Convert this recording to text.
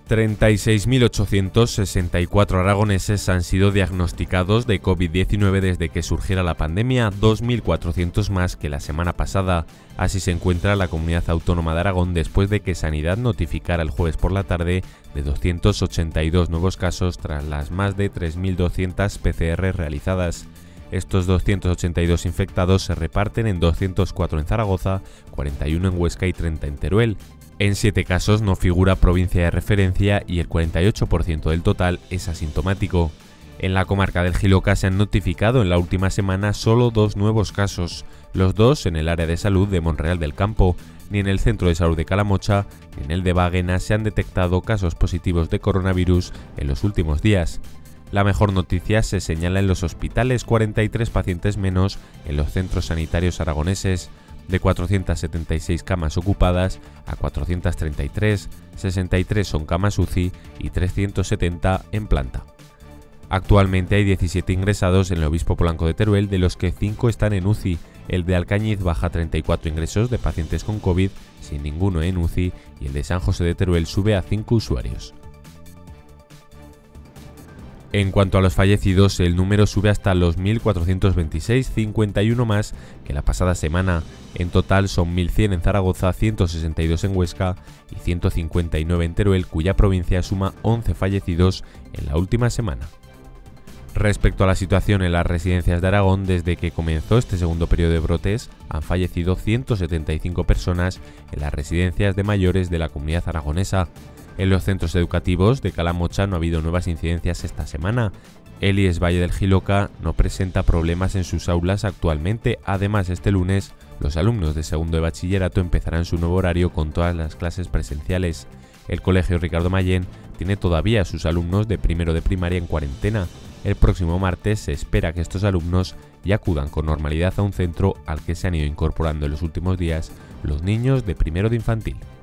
36.864 aragoneses han sido diagnosticados de COVID-19 desde que surgiera la pandemia, 2.400 más que la semana pasada. Así se encuentra la comunidad autónoma de Aragón después de que Sanidad notificara el jueves por la tarde de 282 nuevos casos tras las más de 3.200 PCR realizadas. Estos 282 infectados se reparten en 204 en Zaragoza, 41 en Huesca y 30 en Teruel. En 7 casos no figura provincia de referencia y el 48% del total es asintomático. En la comarca del Jiloca se han notificado en la última semana solo 2 nuevos casos, los 2 en el área de salud de Monreal del Campo. Ni en el centro de salud de Calamocha ni en el de Baguena se han detectado casos positivos de coronavirus en los últimos días. La mejor noticia se señala en los hospitales, 43 pacientes menos en los centros sanitarios aragoneses. De 476 camas ocupadas a 433, 63 son camas UCI y 370 en planta. Actualmente hay 17 ingresados en el Obispo Polanco de Teruel, de los que 5 están en UCI. El de Alcañiz baja 34 ingresos de pacientes con COVID, sin ninguno en UCI, y el de San José de Teruel sube a 5 usuarios. En cuanto a los fallecidos, el número sube hasta los 1.426, 51 más que la pasada semana. En total son 1.100 en Zaragoza, 162 en Huesca y 159 en Teruel, cuya provincia suma 11 fallecidos en la última semana. Respecto a la situación en las residencias de Aragón, desde que comenzó este segundo periodo de brotes, han fallecido 175 personas en las residencias de mayores de la comunidad aragonesa. En los centros educativos de Calamocha no ha habido nuevas incidencias esta semana. El IES Valle del Jiloca no presenta problemas en sus aulas actualmente. Además, este lunes, los alumnos de segundo de bachillerato empezarán su nuevo horario con todas las clases presenciales. El colegio Ricardo Mayén tiene todavía a sus alumnos de primero de primaria en cuarentena. El próximo martes se espera que estos alumnos ya acudan con normalidad a un centro al que se han ido incorporando en los últimos días los niños de primero de infantil.